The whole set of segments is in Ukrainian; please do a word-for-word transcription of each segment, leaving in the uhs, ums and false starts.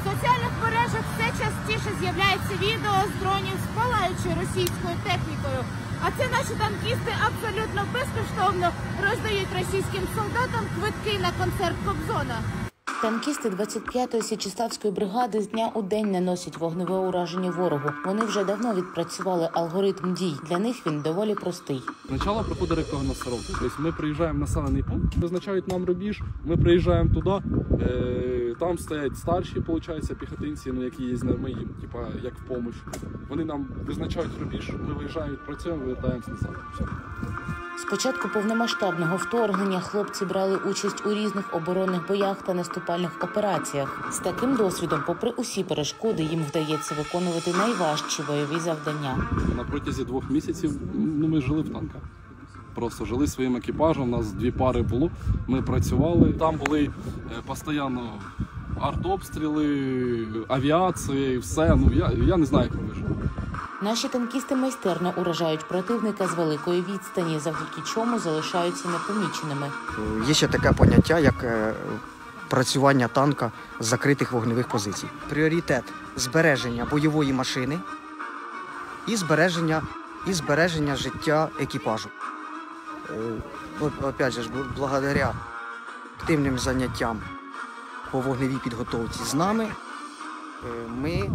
В соціальних мережах все частіше з'являється відео з дронів з палаючою російською технікою. А це наші танкісти абсолютно безкоштовно роздають російським солдатам квитки на концерт Кобзона. Танкісти двадцять п'ятої Січеславської бригади з дня у день наносять вогневе ураження ворогу. Вони вже давно відпрацювали алгоритм дій. Для них він доволі простий. Спочатку проходить рекогносцировка. Тобто ми приїжджаємо в населений пункт, визначають нам рубіж, ми приїжджаємо туди, е, там стоять старші, виходить, піхотинці, ну, які є з нами, їм, типа, як в допомогу. Вони нам визначають рубіж, ми виїжджаємо, відпрацюємо, вертаємося назад. Все. З початку повномасштабного вторгнення хлопці брали участь у різних оборонних боях та наступальних операціях. З таким досвідом, попри усі перешкоди, їм вдається виконувати найважчі бойові завдання. На протязі двох місяців ну, ми жили в танках. Просто жили своїм екіпажем, у нас дві пари було, ми працювали. Там були постійно артобстріли, авіація, все. Ну, я, я не знаю, як ми вижили. Наші танкісти майстерно уражають противника з великої відстані, завдяки чому залишаються непоміченими. Є ще таке поняття, як працювання танка з закритих вогневих позицій. Пріоритет – збереження бойової машини і збереження, і збереження життя екіпажу. Опять же, благодаря активним заняттям по вогневій підготовці з нами, ми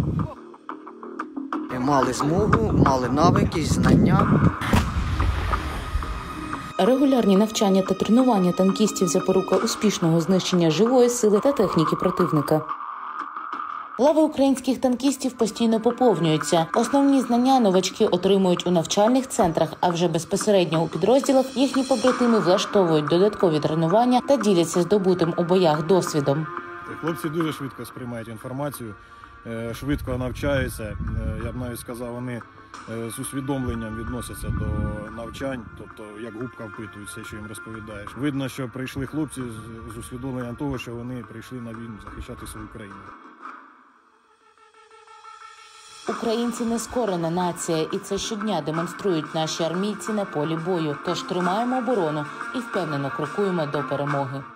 мали змогу, мали навики, знання. Регулярні навчання та тренування танкістів – запорука успішного знищення живої сили та техніки противника. Лави українських танкістів постійно поповнюються. Основні знання новачки отримують у навчальних центрах, а вже безпосередньо у підрозділах їхні побратими влаштовують додаткові тренування та діляться здобутим у боях досвідом. Хлопці дуже швидко сприймають інформацію, швидко навчаються. Я б навіть сказав, вони з усвідомленням відносяться до навчань, тобто як губка впитують все, що їм розповідаєш. Видно, що прийшли хлопці з усвідомленням того, що вони прийшли на війну захищати свою країну. Українці – нескорена нація, і це щодня демонструють наші армійці на полі бою. Тож тримаємо оборону і впевнено крокуємо до перемоги.